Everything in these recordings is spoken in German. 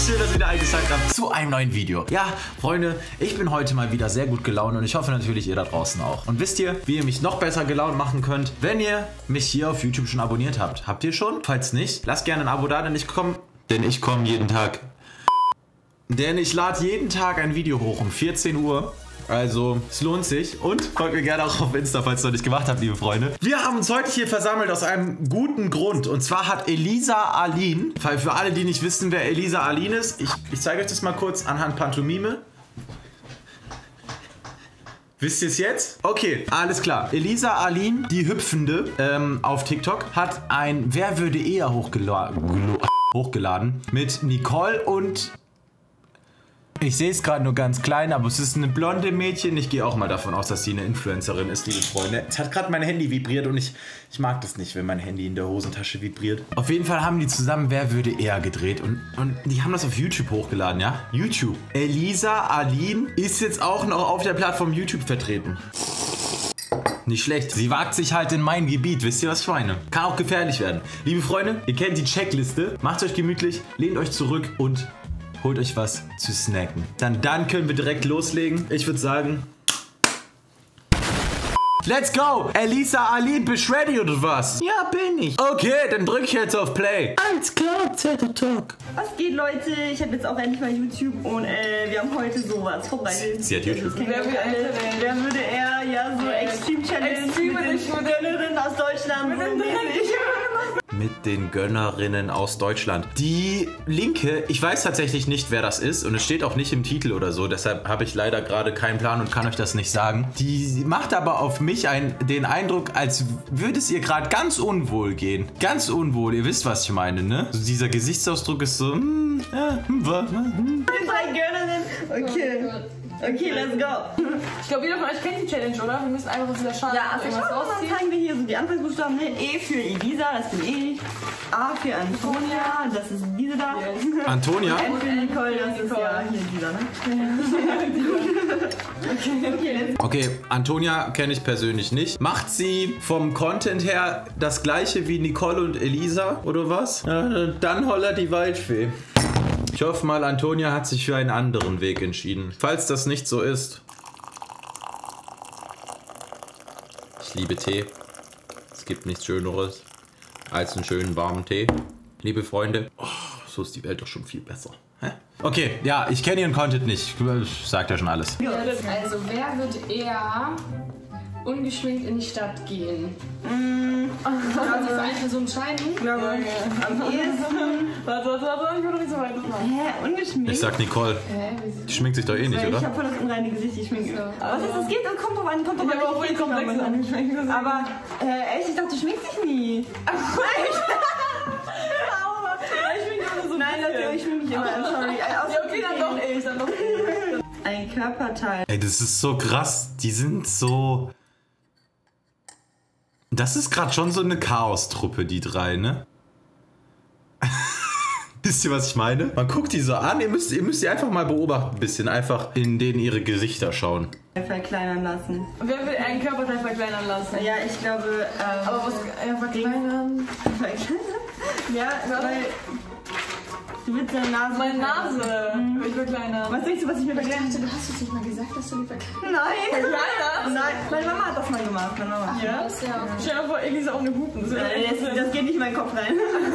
schön, dass ihr wieder eingeschaltet habt zu einem neuen Video. Ja, Freunde, ich bin heute mal wieder sehr gut gelaunt und ich hoffe natürlich, ihr da draußen auch. Und wisst ihr, wie ihr mich noch besser gelaunt machen könnt, wenn ihr mich hier auf YouTube schon abonniert habt? Habt ihr schon? Falls nicht, lasst gerne ein Abo da, denn ich komme jeden Tag. Denn ich lade jeden Tag ein Video hoch um 14 Uhr. Also, es lohnt sich. Und folgt mir gerne auch auf Insta, falls ihr es noch nicht gemacht habt, liebe Freunde. Wir haben uns heute hier versammelt aus einem guten Grund. Und zwar hat Elisa Alin, für alle, die nicht wissen, wer Elisa Alin ist, ich zeige euch das mal kurz anhand Pantomime. Wisst ihr es jetzt? Okay, alles klar. Elisa Alin, die Hüpfende, auf TikTok, hat ein Wer würde eher hochgeladen mit Nicole und... Ich sehe es gerade nur ganz klein, aber es ist eine blonde Mädchen. Ich gehe auch mal davon aus, dass sie eine Influencerin ist, liebe Freunde. Es hat gerade mein Handy vibriert und ich mag das nicht, wenn mein Handy in der Hosentasche vibriert. Auf jeden Fall haben die zusammen Wer würde eher gedreht und die haben das auf YouTube hochgeladen, ja? YouTube. Elisa Alin ist jetzt auch noch auf der Plattform YouTube vertreten. Nicht schlecht. Sie wagt sich halt in mein Gebiet. Wisst ihr, was ich meine? Kann auch gefährlich werden. Liebe Freunde, ihr kennt die Checkliste. Macht euch gemütlich, lehnt euch zurück und... holt euch was zu snacken. Dann können wir direkt loslegen. Ich würde sagen... Let's go! Elisa Alin, bist du ready oder was? Ja, bin ich. Okay, dann drück ich jetzt auf Play. Alles klar, Talk. Was geht, Leute? Ich habe jetzt auch endlich mal YouTube und wir haben heute sowas vorbereitet. Sie hat YouTube. Wer würde er, ja, so Extreme Challenge mit den Gönnerinnen aus Deutschland. Mit den Gönnerinnen aus Deutschland. Die Linke, ich weiß tatsächlich nicht, wer das ist und es steht auch nicht im Titel oder so, deshalb habe ich leider gerade keinen Plan und kann euch das nicht sagen. Die macht aber auf mich den Eindruck, als würde es ihr gerade ganz unwohl gehen. Ganz unwohl, ihr wisst, was ich meine, ne? So dieser Gesichtsausdruck ist so, was? Drei Gönnerinnen, okay, let's go. Ich glaube, jeder von euch kennt die Challenge, oder? Wir müssen einfach uns wieder schauen. Ja, also dann zeigen wir hier so die Anfangsbuchstaben. Ne? E für Elisa, das bin ich. A für Antonia, das ist diese da. Antonia? N für Nicole, das ist ja hier dieser, ne? Okay, Antonia kenne ich persönlich nicht. Macht sie vom Content her das gleiche wie Nicole und Elisa, oder was? Ja, dann holla die Waldfee. Ich hoffe mal, Antonia hat sich für einen anderen Weg entschieden. Falls das nicht so ist. Ich liebe Tee. Es gibt nichts Schöneres als einen schönen warmen Tee. Liebe Freunde, so ist die Welt doch schon viel besser. Hä? Okay, ja, ich kenne ihren Content nicht. Sagt ja schon alles. Also, wer würde eher ungeschminkt in die Stadt gehen? Also für eine Person entscheiden? Ich glaube, am ehesten. Warte, ich will doch nicht so weit machen. Hä, ungeschminkt? Ich sag Nicole. Die schminkt sich doch eh nicht, oder? Ich habe voll das unreine Gesicht, ich schminke. So. Was ist das? Geht und kommt drauf an, kommt drauf an. Aber ich komme an. Aber, echt, ich dachte, du schminkst dich nie. Nein, ich schminke mich immer, sorry. Ja, okay, dann doch ich. Ein Körperteil. Ey, das ist so krass. Die sind so... Das ist gerade schon so eine Chaos-Truppe, die drei, ne? Wisst ihr, was ich meine? Man guckt die so an, ihr müsst die einfach mal beobachten, ein bisschen. Einfach in denen ihre Gesichter schauen. Verkleinern lassen. Wer will einen Körperteil verkleinern lassen? Ja, ich glaube, Aber was, verkleinern? Ja, weil... Du willst deine Nase... Meine Nase will ich verkleinern. Was denkst du, was ich mir verkleinern? Du hast es nicht mal gesagt, dass du die verkleinern. Nein! Nein! Nein, meine Mama hat das mal gemacht. Meine Mama. Ja? Stell dir vor, Elisa ohne Hupen. Das geht nicht in meinen Kopf rein.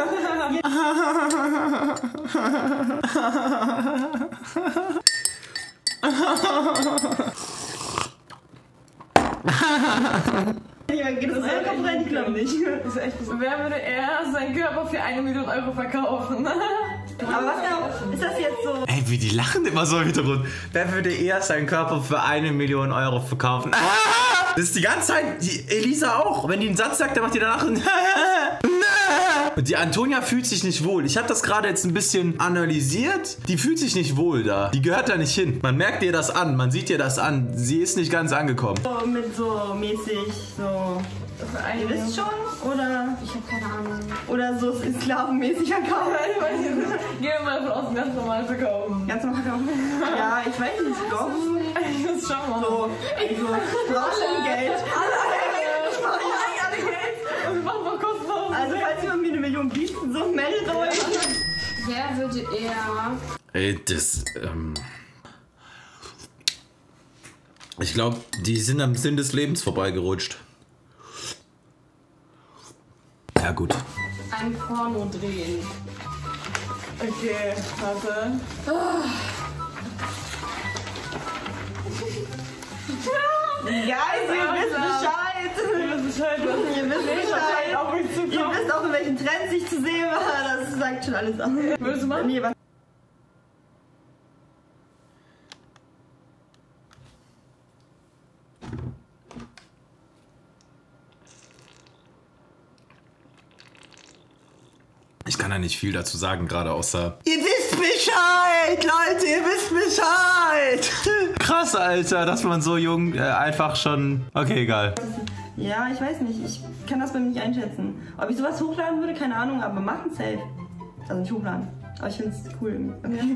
Geht das in meinen Kopf rein? Ich glaube nicht. Das ist echt so. Wer würde eher seinen Körper für 1 Million Euro verkaufen? Aber was genau? Ist das jetzt so? Ey, wie die lachen immer so im Hintergrund. Wer würde eher seinen Körper für 1 Million Euro verkaufen? Das ist die ganze Zeit, die Elisa auch. Wenn die einen Satz sagt, dann macht die danach und die Antonia fühlt sich nicht wohl. Ich habe das gerade jetzt ein bisschen analysiert. Die fühlt sich nicht wohl da. Die gehört da nicht hin. Man merkt ihr das an. Man sieht ihr das an. Sie ist nicht ganz angekommen. So mit so mäßig, so... Ihr wisst schon? Oder? Ich habe keine Ahnung. Oder so sklavenmäßig verkaufen. Gehen wir mal von außen ganz normal verkaufen. Ganz normal verkaufen? Ja, ich weiß nicht. Ich glaube... Ich muss schauen mal. So, Geld. Alle Geld. Und wir machen mal kostenlos. Also falls ihr mir 1 Million bietet, so meldet euch. Wer würde eher Ey, ich glaube, die sind am Sinn des Lebens vorbeigerutscht. Ja, gut. Ein Porno drehen. Okay, warte. Geil, ihr wisst Bescheid. Ihr wisst Bescheid. Ihr wisst auch, in welchen Trends ich zu sehen war. Das sagt schon alles aus. Würdest du machen? Nee, was? Ich kann da nicht viel dazu sagen, gerade außer... Ihr wisst Bescheid, Leute, ihr wisst Bescheid. Krass, Alter, dass man so jung einfach schon... Okay, egal. Ja, ich weiß nicht. Ich kann das bei mir nicht einschätzen. Ob ich sowas hochladen würde, keine Ahnung, aber machen safe. Also nicht hochladen. Aber ich finde es cool.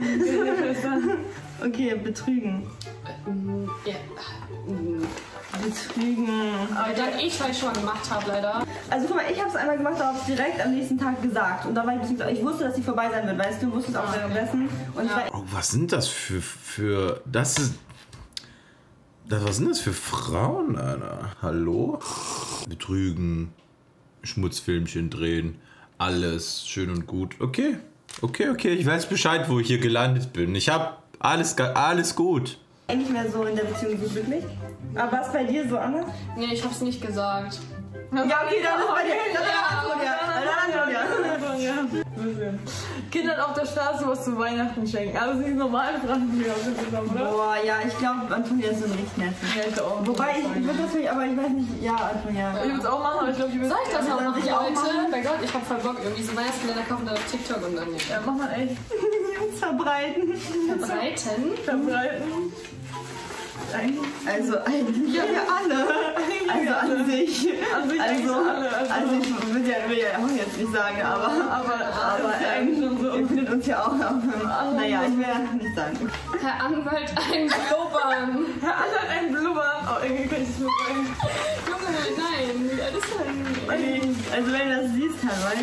Okay, betrügen. Ja. Betrügen. Aber dann ich halt schon gemacht habe, leider. Also guck mal, ich habe es einmal gemacht, aber habe es direkt am nächsten Tag gesagt. Und da war ich wusste, dass sie vorbei sein wird, weißt du, wusste es auch währenddessen. Und ich war, Oh, was sind das für das ist... was sind das für Frauen, Alter? Hallo? Betrügen, Schmutzfilmchen drehen, alles schön und gut. Okay, ich weiß Bescheid, wo ich hier gelandet bin. Ich hab alles gut. nicht mehr so in der Beziehung so glücklich. Aber war es bei dir so anders? Nee, ich hab's nicht gesagt. Ja, okay, dann ist bei dir. Kindern auf der Straße was zu Weihnachten schenken. Also nicht normale Fragen, die wir zusammen, oder? Boah, ja, ich glaube, Antonia ist so ein Richtmesser. Ja, ich auch. Wobei, ich würde das nicht, aber ich weiß nicht, ja, Antonia. Ich würde es auch machen, aber ich glaube, die würde... Soll ich das auch machen, ich auch Leute? machen? Bei Gott, ich hab voll Bock. Irgendwie so Weihnachtskalender kaufen dann auf TikTok und dann nicht. Ja, mach mal echt. Jungs verbreiten. Verbreiten? Verbreiten. Also eigentlich ja, alle. Also an sich. Also ich will ja auch jetzt nicht sagen, aber ihr findet uns ja auch auf. Naja, ich will ja nicht sagen. Herr Anwalt, ein Blubbern. Herr Anwalt, ein Blubbern. Oh, irgendwie kann ich es nur sagen. Junge, nein. Das ist halt... Also wenn du das siehst, Harold.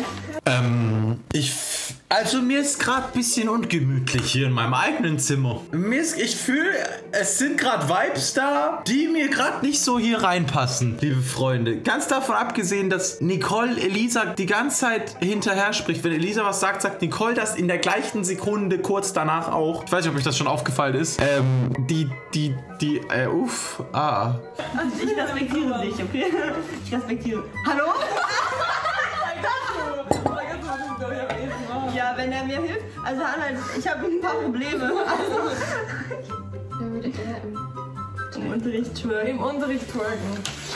Also mir ist gerade ein bisschen ungemütlich hier in meinem eigenen Zimmer. Ich fühle, es sind gerade Vibes da, die mir gerade nicht so hier reinpassen, liebe Freunde. Ganz davon abgesehen, dass Nicole Elisa die ganze Zeit hinterher spricht. Wenn Elisa was sagt, sagt Nicole das in der gleichen Sekunde kurz danach auch. Ich weiß nicht, ob euch das schon aufgefallen ist. Ich respektiere dich, okay? Ich respektiere. Hallo? Ja, wenn er mir hilft. Also Hanna, ich habe ein paar Probleme. Also, Wer würde eher im Unterricht twerken. Im Unterricht twerken.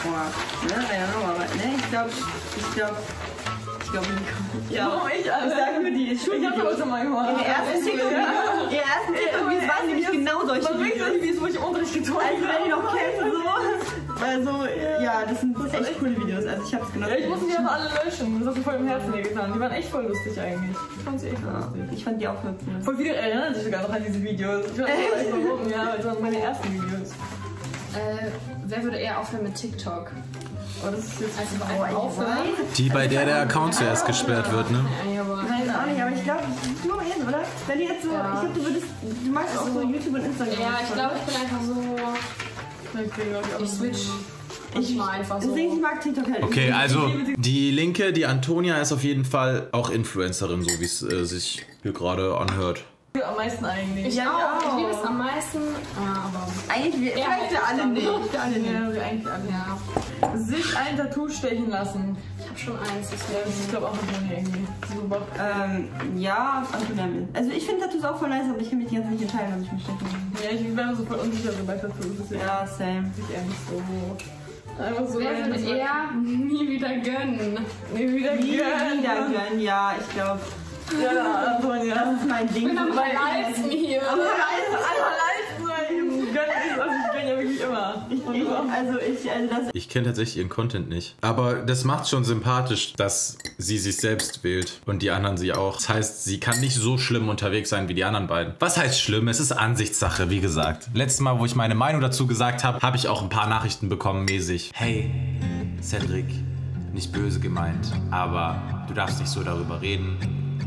Ich glaube, ja. Warum ich alle? Ich sage nur die Schule. Ich habe das schon mal gemacht. Ihre ersten TikTok-Videos waren nämlich genau solche Videos, wo ich im Unterricht getwerkt habe. Also wenn ihr noch kennt, so. Also, ja, das sind echt coole Videos. Also ich hab's genossen. Ja, ich musste die einfach alle löschen. Das hat mir voll im Herzen getan. Die waren echt voll lustig eigentlich. Ich fand sie echt lustig. Ich fand die auch lustig. Voll viele erinnern sich sogar noch an diese Videos. Ich weiß nicht warum. Ja, das waren meine ersten Videos. Wer würde eher aufhören mit TikTok? Oh, das ist jetzt Also einfach aufhören? Die, bei der Account zuerst gesperrt wird, ne? Keine Ahnung, aber ich glaube, nur mal hin, oder? Wenn du jetzt so, Ja. ich glaube, du magst auch so YouTube und Instagram. Ja, ich glaube, ich bin einfach so... Ich switch. Ich war einfach so. Deswegen, ich mag TikTok halt. Okay, also die Linke, die Antonia ist auf jeden Fall auch Influencerin, so wie es sich hier gerade anhört. Am meisten eigentlich. Ich auch. Ich liebe es am meisten. Aber Eigentlich, vielleicht für alle nicht. Für alle nicht. Ja, wir eigentlich alle. ja. Sich ein Tattoo stechen lassen. Ich habe schon eins. Ich glaube auch Antonia irgendwie. Super. Ja, Antonia will. Also ich finde Tattoos auch voll nice, aber ich kann mich jetzt nicht entscheiden, was ich mir stechen will. Ja, ich bin so voll unsicher so bei Tattoos. Deswegen Ja, same. ich eher nicht so. Einfach so. Wer würde eher nie wieder gönnen? Nie wieder Gönnen, ja, ich glaube. Ja, Antonia. Das ist mein Ding. Ich bin am leisten hier. Einmal leisten sein. Ich gönne ja wirklich immer. Ich kenne tatsächlich ihren Content nicht. Aber das macht schon sympathisch, dass sie sich selbst wählt und die anderen sie auch. Das heißt, sie kann nicht so schlimm unterwegs sein wie die anderen beiden. Was heißt schlimm? Es ist Ansichtssache, wie gesagt. Letztes Mal, wo ich meine Meinung dazu gesagt habe, habe ich auch ein paar Nachrichten bekommen, mäßig. Hey, Cedric, nicht böse gemeint, aber du darfst nicht so darüber reden.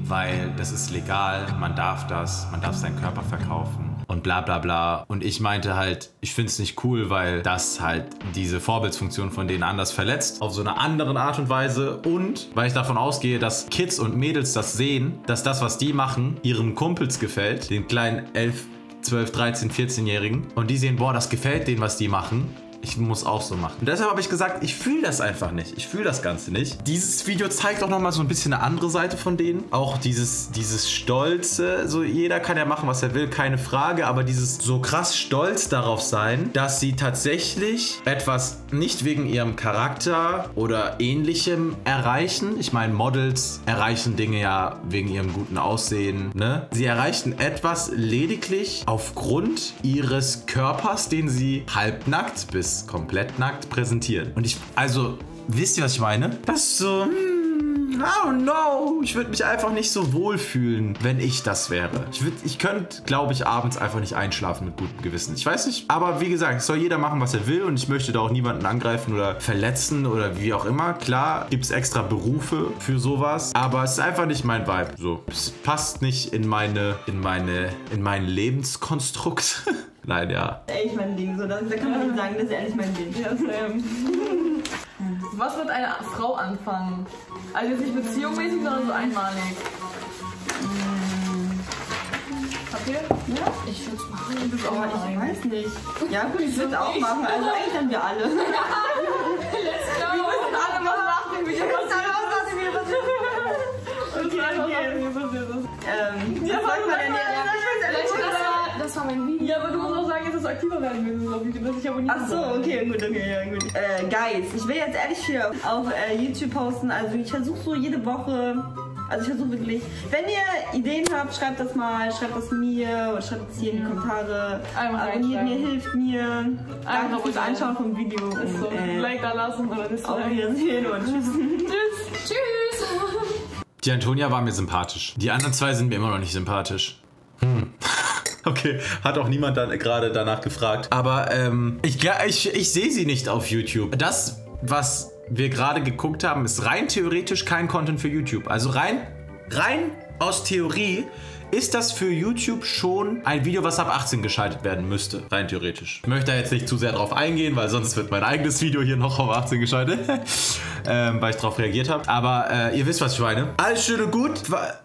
weil das ist legal, man darf seinen Körper verkaufen und bla bla bla. Und ich meinte halt, ich finde es nicht cool, weil das halt diese Vorbildsfunktion von denen anders verletzt, auf so eine andere Art und Weise. Und weil ich davon ausgehe, dass Kids und Mädels das sehen, dass das, was die machen, ihren Kumpels gefällt, den kleinen 11, 12, 13, 14-Jährigen. Und die sehen, boah, das gefällt denen, was die machen. Ich muss auch so machen. Und deshalb habe ich gesagt, ich fühle das einfach nicht. Ich fühle das Ganze nicht. Dieses Video zeigt auch nochmal so ein bisschen eine andere Seite von denen. Auch dieses Stolze. So, jeder kann ja machen, was er will, keine Frage. Aber dieses so krass stolz darauf sein, dass sie tatsächlich etwas nicht wegen ihrem Charakter oder Ähnlichem erreichen. Ich meine, Models erreichen Dinge ja wegen ihrem guten Aussehen. Ne? Sie erreichen etwas lediglich aufgrund ihres Körpers, den sie halbnackt bis komplett nackt präsentieren. Und wisst ihr, was ich meine? Das ist so, I don't know. Ich würde mich einfach nicht so wohlfühlen, wenn ich das wäre. Ich könnte, glaube ich, abends einfach nicht einschlafen mit gutem Gewissen. Ich weiß nicht, aber wie gesagt, soll jeder machen, was er will und ich möchte da auch niemanden angreifen oder verletzen oder wie auch immer. Klar, gibt es extra Berufe für sowas, aber es ist einfach nicht mein Vibe. So, es passt nicht in mein Lebenskonstrukt. Nein, ja. Echt mein Ding, so, da kann man nicht sagen, das ist ehrlich mein Ding. Ja, was wird eine Frau anfangen? Also jetzt nicht beziehungsmäßig, sondern so einmalig. Habt ihr? Ja? Ich würde es machen. Ich weiß nicht. Ja gut, ich würde es auch machen, also eigentlich dann wir alle. Let's go! Wir müssen alle was machen, wie das war mein Video. Ja, aber du musst auch sagen, dass du aktiver werden willst auf YouTube. Das ich aber nicht. Ach so, okay, gut. Guys, ich will jetzt ehrlich hier auf YouTube posten. Also ich versuche so jede Woche. Also ich versuche wirklich, wenn ihr Ideen habt, schreibt das mal, schreibt das mir oder schreibt es hier in die Kommentare. Abonniert mir, hilft mir. Danke fürs Anschauen vom Video. So, Like da lassen oder das. Auf Wiedersehen und tschüss. Tschüss. Die Antonia war mir sympathisch. Die anderen zwei sind mir immer noch nicht sympathisch. Okay, hat auch niemand dann gerade danach gefragt. Aber ich sehe sie nicht auf YouTube. Das, was wir gerade geguckt haben, ist rein theoretisch kein Content für YouTube. Also rein aus Theorie ist das für YouTube schon ein Video, was ab 18 geschaltet werden müsste. Rein theoretisch. Ich möchte da jetzt nicht zu sehr drauf eingehen, weil sonst wird mein eigenes Video hier noch auf 18 geschaltet. Weil ich drauf reagiert habe. Aber ihr wisst, was ich meine. Alles schön und gut.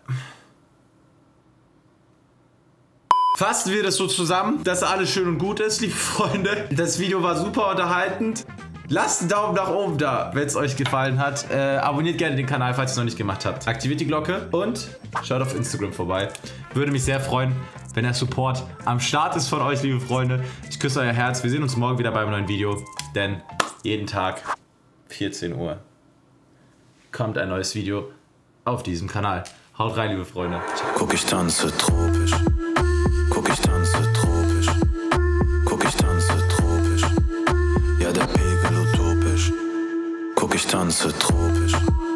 Fassen wir das so zusammen, dass alles schön und gut ist, liebe Freunde. Das Video war super unterhaltend. Lasst einen Daumen nach oben da, wenn es euch gefallen hat. Abonniert gerne den Kanal, falls ihr es noch nicht gemacht habt. Aktiviert die Glocke und schaut auf Instagram vorbei. Würde mich sehr freuen, wenn der Support am Start ist von euch, liebe Freunde. Ich küsse euer Herz. Wir sehen uns morgen wieder beim neuen Video. Denn jeden Tag, 14 Uhr, kommt ein neues Video auf diesem Kanal. Haut rein, liebe Freunde. Guck, ich tanze tropisch. Guck, ich tanze tropisch. Guck, ich tanze tropisch. Ja, der Pegel utopisch. Guck, ich tanze tropisch.